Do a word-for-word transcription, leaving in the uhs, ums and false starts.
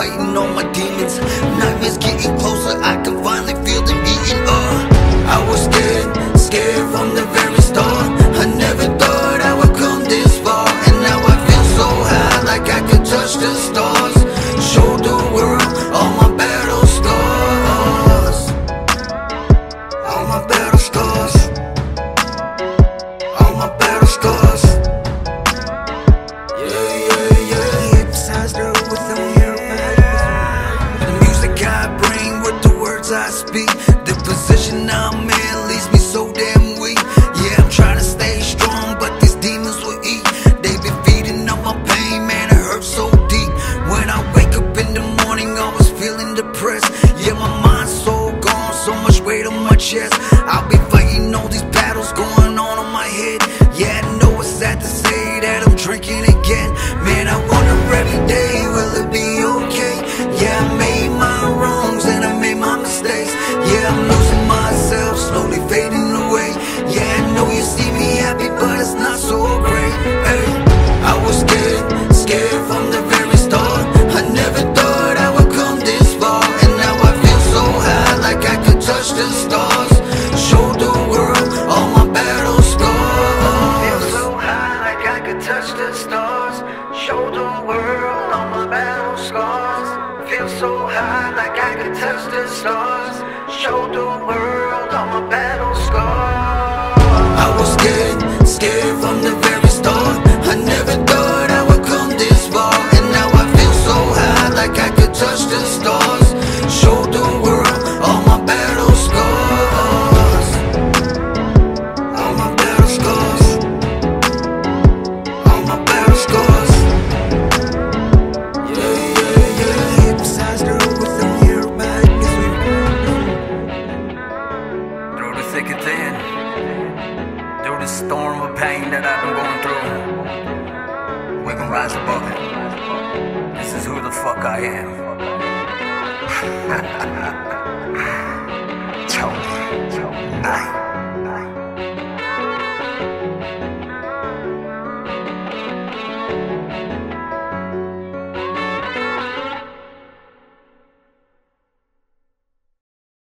fighting all my demons. Nightmares getting closer, I can finally feel them eating up. I was scared, scared from the very start. I never thought I would come this far, and now I feel so high, like I could touch the stars. Show the world all my battle scars, all my battle scars, all my battle scars. Yeah, yeah, yeah. Hypnotized her with the mirror. The music I bring with the words I speak. The position I'm in leaves me so damn weak. Yeah, I'm trying to stay strong, but these demons will eat. They be feeding on my pain, man, it hurts so deep. When I wake up in the morning, I was feeling depressed. Yeah, my mind's so gone, so much weight on my chest. I'll be fighting all these battles going on in my head. Yeah, I know it's sad to say that I'm drinking again. Man, I wonder every day, will it be okay? Yeah, I made my wrongs and I made my mistakes. Yeah, I'm losing myself, slowly fading away. Yeah, I know you see me happy, but it's not so great. Hey, I was scared, scared from the very start. I never thought I would come this far, and now I feel so high, like I could touch the stars. Show the world all my battle scars. Feel so high, like I could touch the stars. Show the world all my battle scars. Feel so high, like I could touch the stars. Show the world all my battle scars. I was scared, scared from the very start. I never thought I would come this far, and now I feel so high, like I could touch the stars. Show the world all my battle scars, all my battle scars, all my battle scars. Yeah, yeah, yeah. Hypnotized her with the mirror magazine. Through the thick and thin, through the storm of pain that I've been going through, we gon' rise above it. This is who the fuck I am. Tony, Tony, Night.